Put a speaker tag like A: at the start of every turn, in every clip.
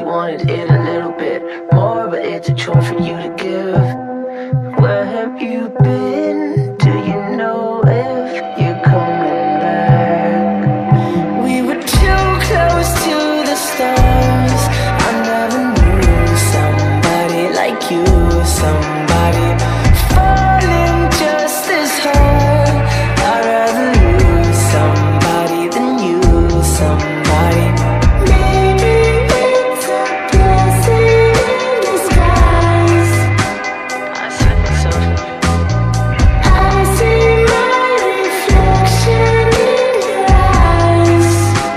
A: wanted it a little bit more, but it's a chore for you to give. Where have you been? Do you know if you're coming back? We were too close to the stars. I never knew somebody like you, somebody falling just this hard. I'd rather lose somebody than you, somebody.
B: Maybe it's a blessing in disguise.
A: I think so.
B: I see my reflection in your eyes.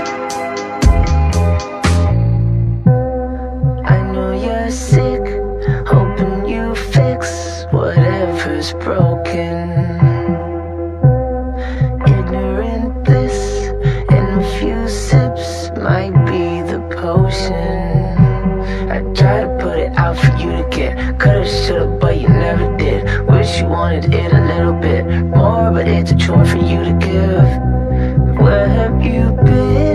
A: I know you're sick, hoping you fix whatever's broken. Ignorant bliss in a few sips might be the potion. I tried to put it out for you to get, coulda, shoulda, but you never did. Wish you wanted it a little bit more, but it's a chore for you to give. Where have you been?